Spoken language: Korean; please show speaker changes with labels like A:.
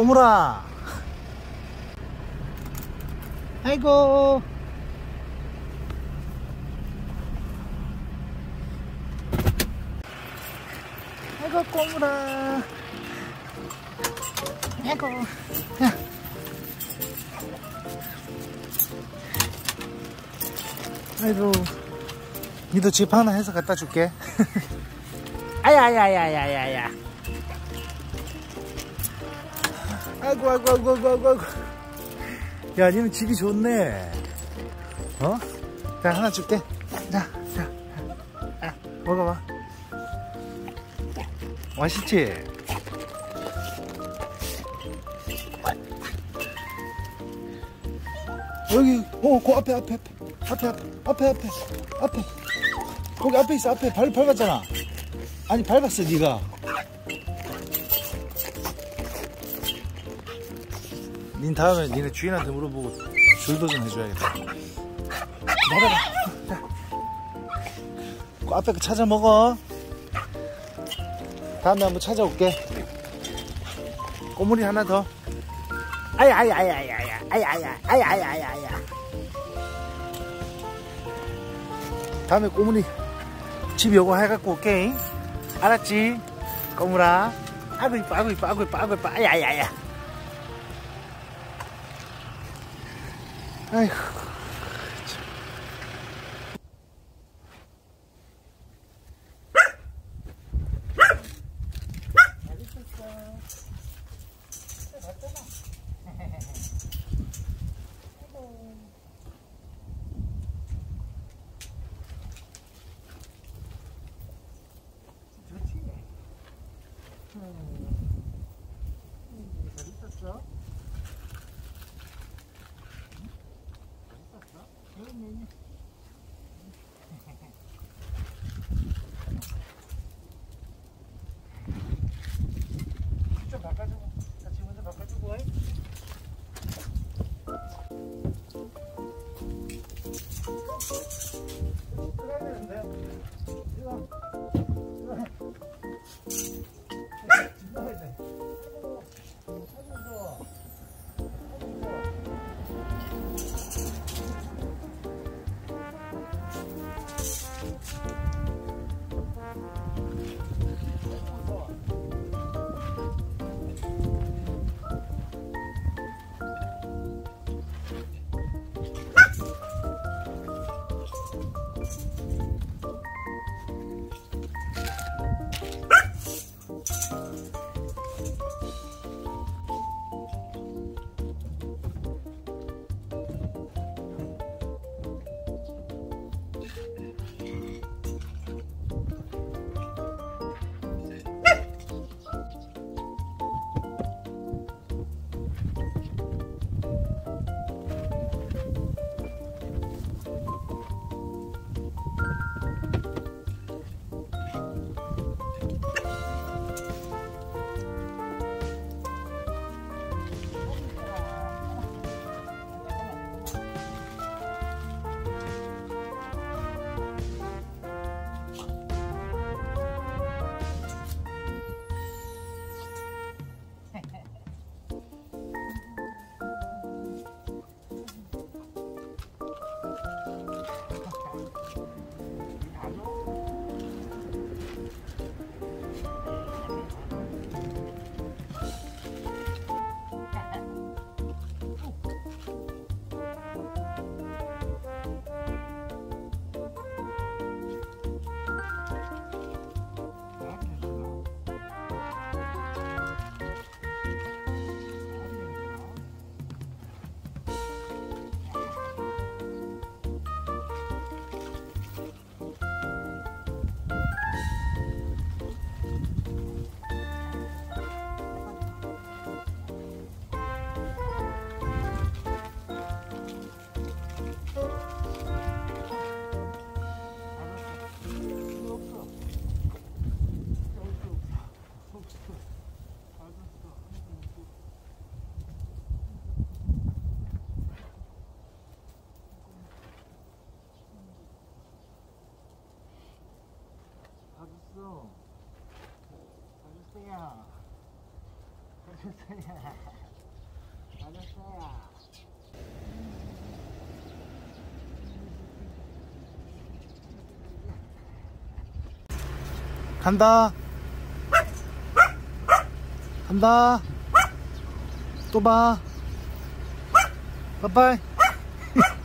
A: 꼬물아. 아이고. 아이고 꼬물아. 아이고. 야. 아이고. 니도 집 하나 해서 갖다 줄게. 아야야야야야야. 아이고 아이고 아이고 아이고 아이고. 야, 니는 집이 좋네. 어? 자, 하나 줄게. 자, 먹어봐. 맛있지? 여기, 그 앞에. 거기 앞에 있어, 앞에. 밟았잖아. 아니, 밟았어, 니가. 닌 다음에 니네 주인한테 물어보고 줄도 좀 해줘야겠다. 기다려봐. 자, 그 앞에 거 찾아 먹어. 다음에 한번 찾아올게. 꼬물이 하나 더. 아야야야야야야야야야야야야. 다음에 꼬물이 집 요거 해갖고 올게. 알았지? 꼬물아. 아이고 이뻐 아이고 이뻐 아이고 이뻐 아이고 이뻐. 아야야야. 아이고. 잘 있었어? 좀 바꿔주고, 같이 먼저 바꿔주고. 들어가야 되는데. 이거. 들어가야 돼.
B: 알았어요.
A: 간다. 간다. 또 봐. 빠빠이.